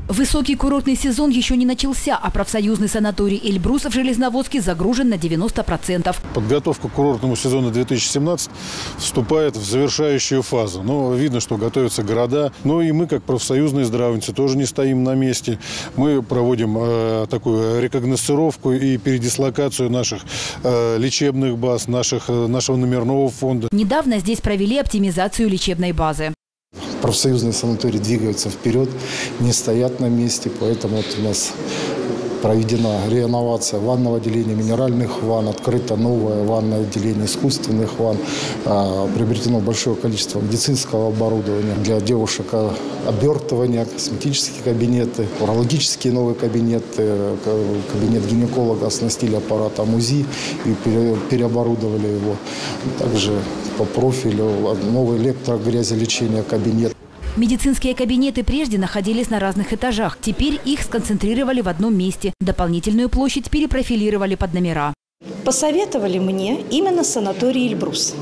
Высокий курортный сезон еще не начался, а профсоюзный санаторий «Эльбрус» в Железноводске загружен на 90%. Подготовка к курортному сезону 2017 вступает в завершающую фазу. Но видно, что готовятся города. Но и мы, как профсоюзные здравницы, тоже не стоим на месте. Мы проводим такую рекогносцировку и передислокацию наших лечебных баз, нашего номерного фонда. Недавно здесь провели оптимизацию лечебной базы. Профсоюзные санатории двигаются вперед, не стоят на месте, поэтому вот у нас проведена реновация ванного отделения, минеральных ванн, открыто новое ванное отделение искусственных ванн, приобретено большое количество медицинского оборудования для девушек, обертывания, косметические кабинеты, урологические новые кабинеты, кабинет гинеколога оснастили аппаратом УЗИ и переоборудовали его. Также по профилю новый электрогрязелечение кабинет. Медицинские кабинеты прежде находились на разных этажах. Теперь их сконцентрировали в одном месте. Дополнительную площадь перепрофилировали под номера. Посоветовали мне именно санаторий «Эльбрус».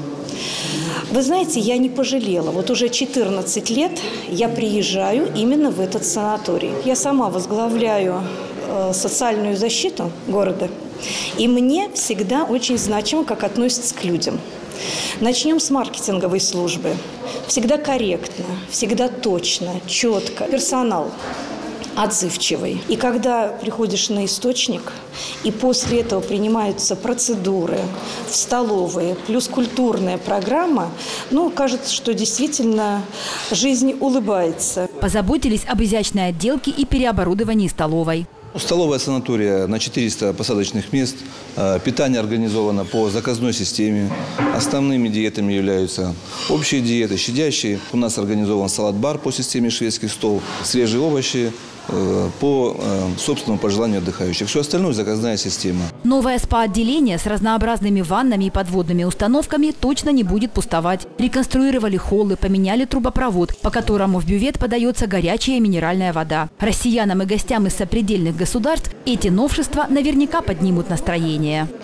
Вы знаете, я не пожалела. Вот уже 14 лет я приезжаю именно в этот санаторий. Я сама возглавляю социальную защиту города. И мне всегда очень значимо, как относятся к людям. Начнем с маркетинговой службы. Всегда корректно, всегда точно, четко. Персонал отзывчивый. И когда приходишь на источник, и после этого принимаются процедуры в столовые, плюс культурная программа, кажется, что действительно жизнь улыбается. Позаботились об изящной отделке и переоборудовании столовой. Столовая санатория на 400 посадочных мест. Питание организовано по заказной системе. Основными диетами являются общие диеты, щадящие. У нас организован салат-бар по системе шведский стол, свежие овощи по собственному пожеланию отдыхающих. Все остальное – заказная система. Новое спа-отделение с разнообразными ваннами и подводными установками точно не будет пустовать. Реконструировали холлы, поменяли трубопровод, по которому в бювет подается горячая минеральная вода. Россиянам и гостям из сопредельных государств эти новшества наверняка поднимут настроение.